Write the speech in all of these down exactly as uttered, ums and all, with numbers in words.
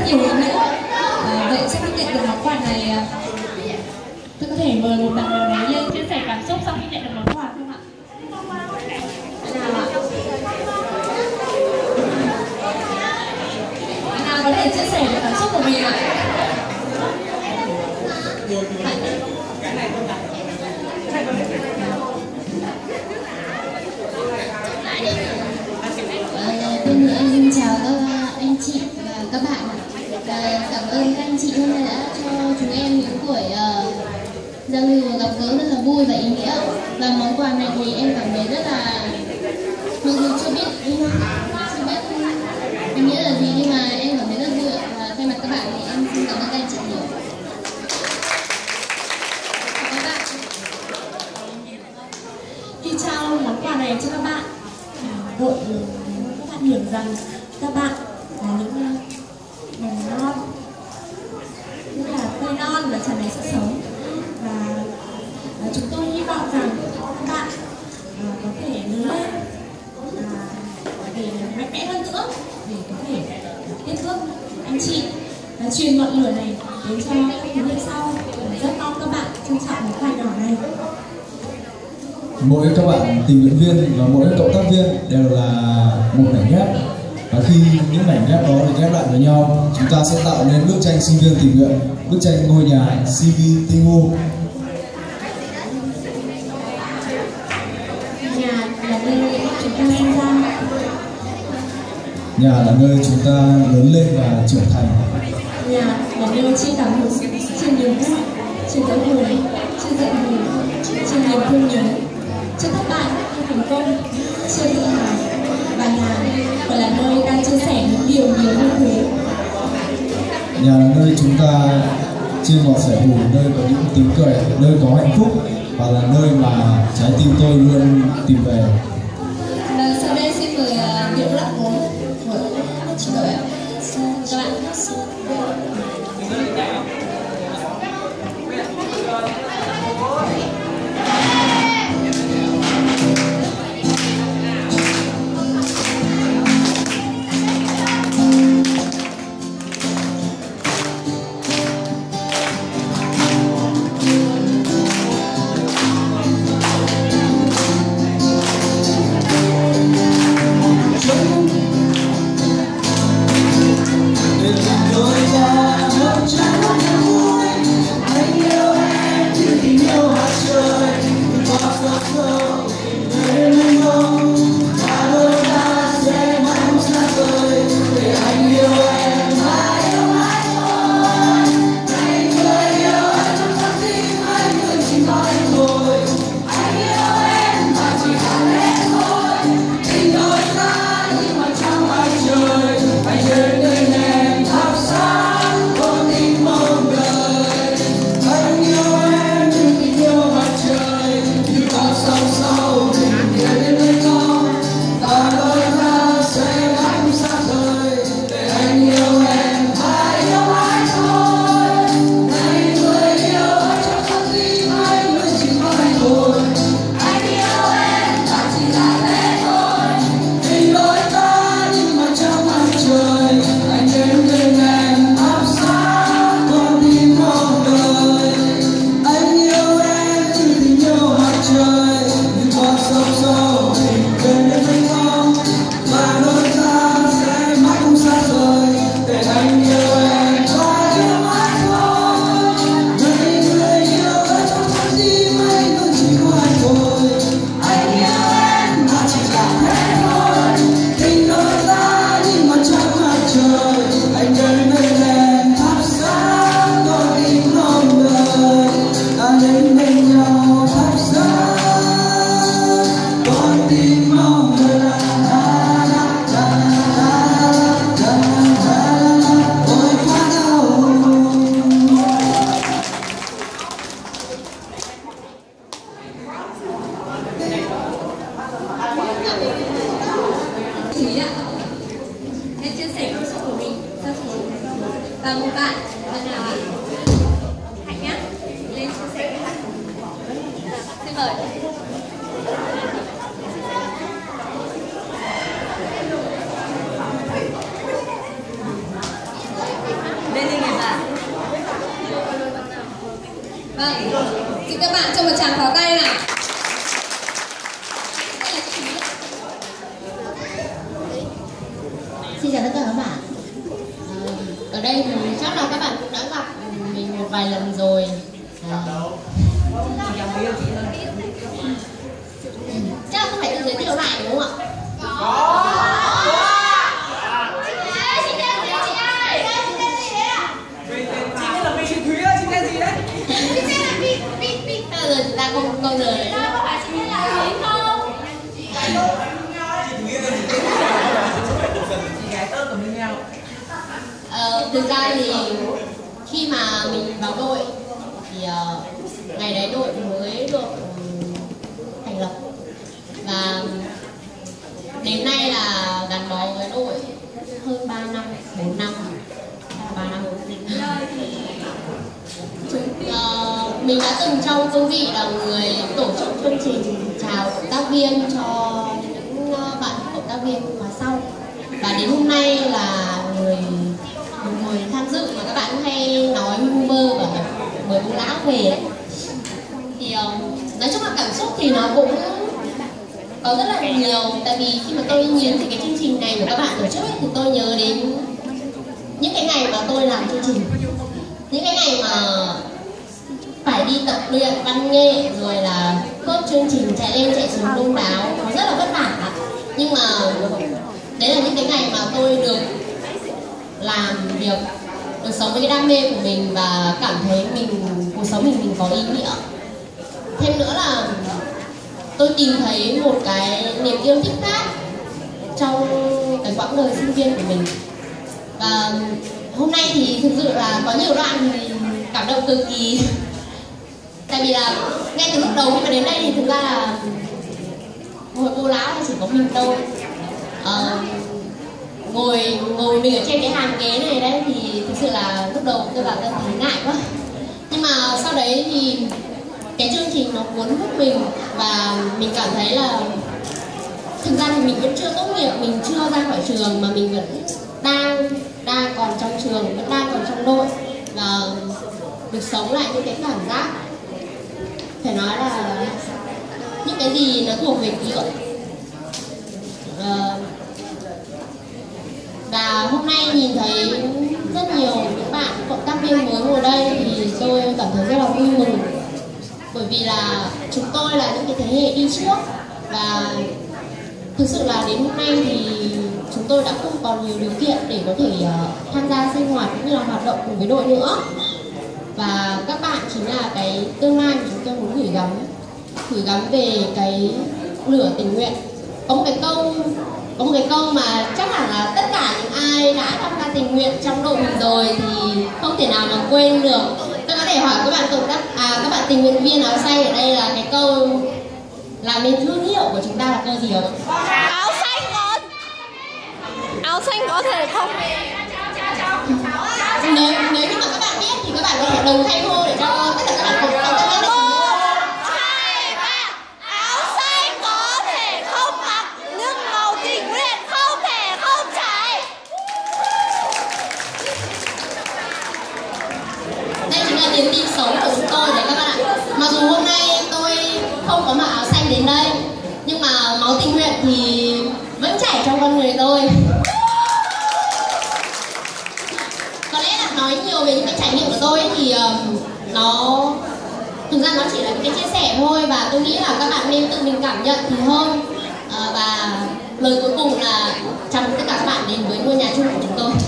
nhiều ý nghĩa. À, vậy sau khi nhận được món quà này, tôi có thể mời một bạn nào đấy lên chia sẻ cảm xúc sau khi nhận được món quà không ạ? Nào ạ? Bạn nào có thể chia sẻ được cảm xúc của mình ạ? Cái này không đặt. Bên nữa em xin chào các anh chị và các bạn ạ. Và cảm ơn các anh chị hôm nay đã cho chúng em những buổi uh, giao lưu và gặp gỡ rất là vui và ý nghĩa. Và món quà này thì em cảm thấy rất là, mặc dù chưa biết chưa biết ý nghĩa là gì, nhưng mà em cảm thấy rất vui ạ. Và thay mặt các bạn thì em xin cảm ơn các anh chị nhiều. Các bạn, khi trao món quà này cho các bạn, đội các bạn hiểu rằng các bạn là những mầm non, như là cây non và tràn đầy sức sống. Và, và chúng tôi hy vọng rằng các bạn uh, có thể lớn lên uh, để mạnh mẽ hơn nữa, để có thể tiếp bước anh chị và truyền ngọn lửa này đến cho các thế hệ sau. Rất mong các bạn trân trọng món quà nhỏ này. Mỗi các bạn tình nguyện viên và mỗi cộng tác viên đều là một mảnh ghép, và khi những mảnh ghép đó được ghép lại với nhau, chúng ta sẽ tạo nên bức tranh sinh viên tình nguyện, bức tranh ngôi nhà xê vê Tinh U. Nhà là nơi chúng ta sinh ra, nhà là nơi chúng ta lớn lên và trưởng thành. Nhà là nơi chia cảm hứng, chia niềm vui, chia đau buồn, chia giận hờn, chia niềm thương nhớ, chia thất bại hay thành công, chia tự hào. Và nhà còn là nơi đang chia sẻ những điều nhiều hơn thế. Nhà là nơi chúng ta chia ngọt sẻ bùi, nơi có những tiếng cười, nơi có hạnh phúc, và là nơi mà trái tim tôi luôn tìm về. Và sau đây xin mời uh, Diệu Lặng Bốn của chị đội ạ. Các bạn. Và một bạn, bạn nào ạ? Hạnh nhá, lên chia sẻ với bạn. Xin mời. Vâng, xin các bạn cho một tràng pháo tay nào. Xin chào tất cả các bạn. À, ở đây thì chắc là các bạn cũng đã gặp mình một vài lần rồi. À, chắc là không phải tự giới thiệu lại đúng không ạ? Chị tên gì chị ơi? Chị tên gì đấy ạ? Chị tên là Chị Thúy ơi, chị tên gì đấy? Chị tên là Vy Vy Vy. Bây giờ chúng ta không câu giờ đấy. Có phải chị tên là Thúy không? Chị Thúy ơi, chị tên chị gái tớ của mình nhau. Ờ, thực ra thì khi mà mình vào đội thì uh, ngày đấy đội mới được um, thành lập và đến nay là gắn bó với đội hơn ba năm, bốn năm, ba năm. Uh, mình đã từng trong cương vị là người tổ chức chương trình chào cộng tác viên cho những uh, bạn cộng tác viên khóa sau, và đến hôm nay là người người tham dự mà các bạn hay nói vu vơ và mời bố lão về ấy. Thì uh, nói chung là cảm xúc thì nó cũng có rất là nhiều, tại vì khi mà tôi nhìn thấy cái chương trình này của các bạn tổ chức ấy, thì tôi nhớ đến những cái ngày mà tôi làm chương trình, những cái ngày mà phải đi tập luyện văn nghệ rồi là khớp chương trình chạy lên chạy xuống đông đáo, nó rất là vất vả, nhưng mà đấy là những cái ngày mà tôi được làm việc, được sống với cái đam mê của mình và cảm thấy mình cuộc sống mình mình có ý nghĩa. Thêm nữa là tôi tìm thấy một cái niềm yêu thích khác trong cái quãng đời sinh viên của mình. Và hôm nay thì thực sự là có nhiều đoạn thì cảm động cực kỳ. Tại vì là ngay từ lúc đầu khi mà đến đây thì thực ra là hồi cô lão thì chỉ có mình tôi. À, ngồi ngồi mình ở trên cái hàng ghế này đấy thì thực sự là lúc đầu tôi bảo tôi thấy ngại quá, nhưng mà sau đấy thì cái chương trình nó cuốn hút mình và mình cảm thấy là thực ra thì mình vẫn chưa tốt nghiệp, mình chưa ra khỏi trường mà mình vẫn đang đang còn trong trường, vẫn đang còn trong đội và được sống lại những cái cảm giác phải nói là những cái gì nó thuộc về ký ức. À, và hôm nay nhìn thấy rất nhiều những bạn cộng tác viên mới ngồi đây thì tôi cảm thấy rất là vui mừng, bởi vì là chúng tôi là những cái thế hệ đi trước và thực sự là đến hôm nay thì chúng tôi đã không còn nhiều điều kiện để có thể uh, tham gia sinh hoạt cũng như là hoạt động cùng với đội nữa, và các bạn chính là cái tương lai mà chúng tôi muốn gửi gắm gửi gắm về cái lửa tình nguyện. Có một cái câu có một cái câu mà chắc hẳn là tất cả những ai đã tham gia tình nguyện trong đội mình rồi thì không thể nào mà quên được. Tôi có thể hỏi các bạn cộng tác à các bạn tình nguyện viên áo xanh ở đây là cái câu làm nên thương hiệu của chúng ta là câu gì không? Áo xanh con. Áo xanh có thể không? Nếu nếu như mà các bạn biết thì các bạn có thể đồng thanh hô để cho tất cả các bạn cùng cộng tác viên. Niềm tin sống của chúng tôi đấy các bạn ạ. Mặc dù hôm nay tôi không có mặc áo xanh đến đây, nhưng mà máu tình nguyện thì vẫn chảy trong con người tôi. Có lẽ là nói nhiều về những cái trải nghiệm của tôi thì um, nó thực ra nó chỉ là những cái chia sẻ thôi, và tôi nghĩ là các bạn nên tự mình cảm nhận thì hơn. À, và lời cuối cùng là chào mừng tất cả các bạn đến với ngôi nhà chung của chúng tôi.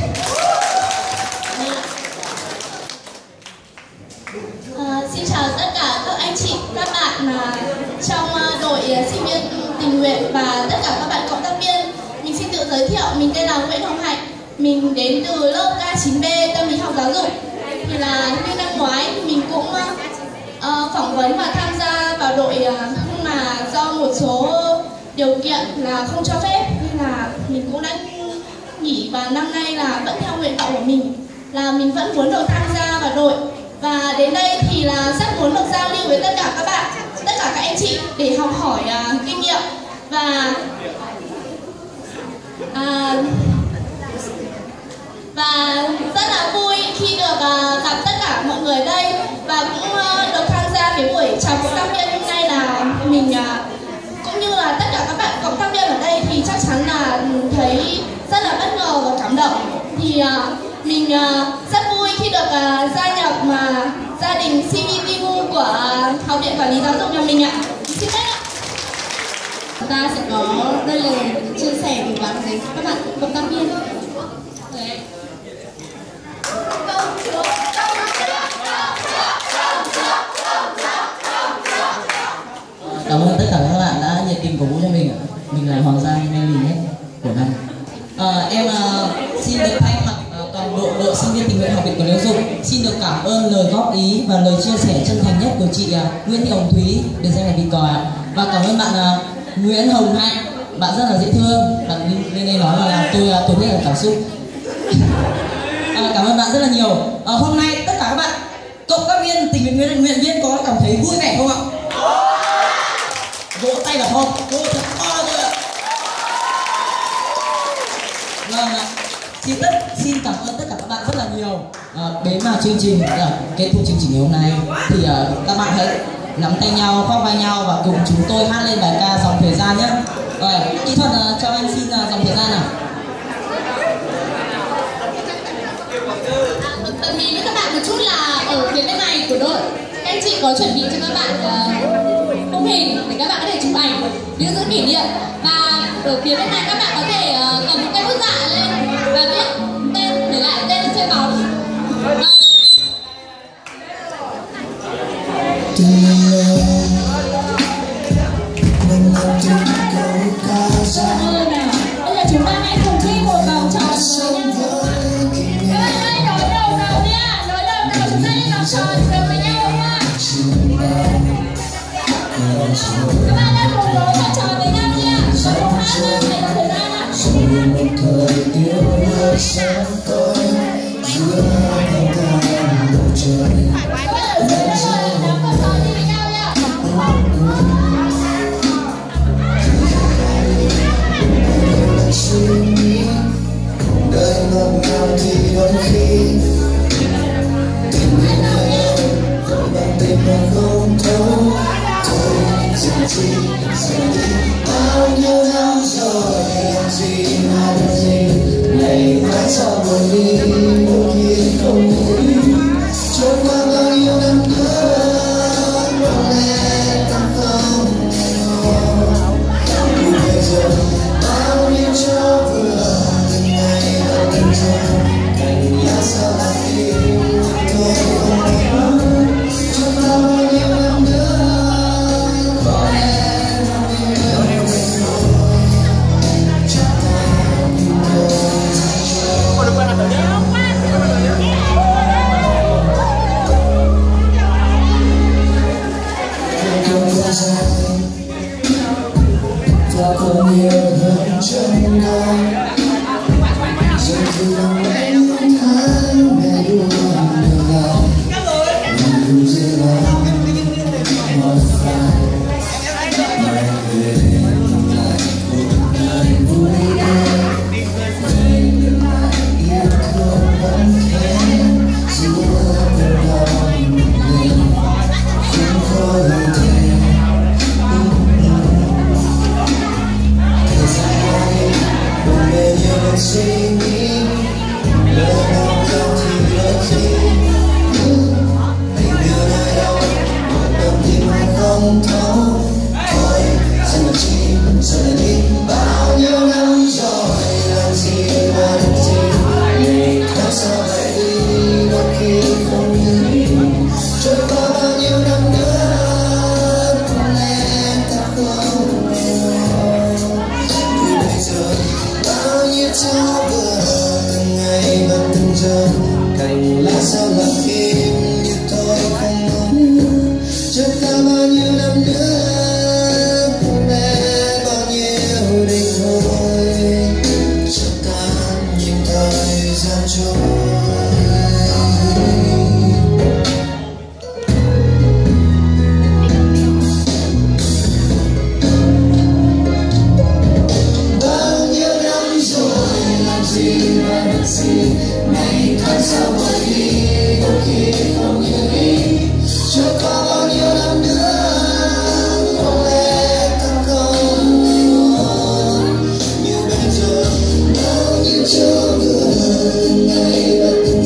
À, xin chào tất cả các anh chị, các bạn mà trong đội sinh viên tình nguyện và tất cả các bạn cộng tác viên. Mình xin tự giới thiệu, mình tên là Nguyễn Hồng Hạnh, mình đến từ lớp K chín B tâm lý học giáo dục. Thì là như năm ngoái mình cũng uh, phỏng vấn và tham gia vào đội, uh, nhưng mà do một số điều kiện là không cho phép nên là mình cũng đã nghỉ, và năm nay là vẫn theo nguyện vọng của mình là mình vẫn muốn được tham gia vào đội. Và đến đây thì là rất muốn được giao lưu với tất cả các bạn, tất cả các anh chị để học hỏi uh, kinh nghiệm. Và uh, và rất là vui khi được uh, gặp tất cả mọi người đây, và cũng uh, được tác viên hôm nay là mình cũng như là tất cả các bạn cộng tác viên ở đây thì chắc chắn là thấy rất là bất ngờ và cảm động. Thì mình rất vui khi được gia nhập mà gia đình xê vê Vivu của Học viện Quản lý Giáo dục nhà mình ạ. Xin phép ạ. Chúng ta sẽ có đôi lời chia sẻ của bạn với các bạn cộng tác viên. Đấy. Cảm ơn tất cả các bạn đã nhiệt tình cổ vũ cho mình ạ. Mình là Hoàng Giang Melly nhất của năm. À, em uh, xin được thay mặt uh, toàn bộ đội sinh viên tình nguyện Học viện Quản lý Giáo dục xin được cảm ơn lời góp ý và lời chia sẻ chân thành nhất của chị uh, Nguyễn Thị Hồng Thúy, được danh là Vịt Còi ạ. Và cảm ơn bạn uh, Nguyễn Hồng Hạnh, bạn rất là dễ thương. Bạn lên đây nói là tôi uh, tôi rất là cảm xúc. À, cảm ơn bạn rất là nhiều. À, hôm nay tất cả các bạn cộng tác viên tình nguyện viên nguyện viên có cảm thấy vui vẻ không ạ? Vỗ tay vào không? Vỗ thật to thôi ạ. Vâng ạ. Xin tất xin cảm ơn tất cả các bạn rất là nhiều. À, đến vào chương trình à, kết thúc chương trình ngày hôm nay thì à, các bạn hãy nắm tay nhau, khoác vai nhau và cùng chúng tôi hát lên bài ca Dòng Thời Gian nhé. Rồi, kỹ thuật à, cho anh xin à, Dòng Thời Gian nào. Tận ý với các bạn một chút là ở phía bên này của đội các anh chị có chuẩn bị cho các bạn uh, khung hình để các bạn có thể chụp ảnh lưu giữ kỷ niệm, và ở phía bên này các bạn có thể uh, cầm một cây bút dạ lên và viết tên, để lại tên trên bóng. Bây giờ chúng ta hãy cùng thi một vòng tròn với nhau. Các bạn ơi, nối đầu đầu nha, nối đầu đầu chúng ta đi vòng tròn được với nhau đúng không ạ? Các bạn ơi, cùng nối vòng tròn với nhau nha. Và cùng hát luôn để có thời gian ạ. Các bạn ở dưới đất ơi, nắm vòng tròn đi với nhau nha. Đời ngọt ngào thì đôi khi tình yêu nhau rồi bằng tình mà không thấu thôi dừng chi dừng đi bao nhiêu năm rồi làm gì mà làm gì ngày mai sao buồn đi buồn đi không vui trôi qua bao nhiêu năm nữa có lẽ ta không hẹn hò bây giờ bao nhiêu cho vừa cảnh nhà sao lại đi tôi không hiểu cho bao nhiêu năm nữa có lẽ năm yêu mình rồi cho ta cùng nhau ra chơi.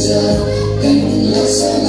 chờ cánh lá xa